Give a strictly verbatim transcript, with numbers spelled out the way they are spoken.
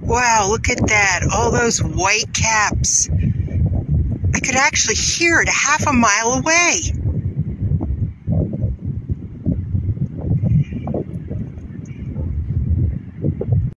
Wow, look at that. All those white caps. I could actually hear it a half a mile away.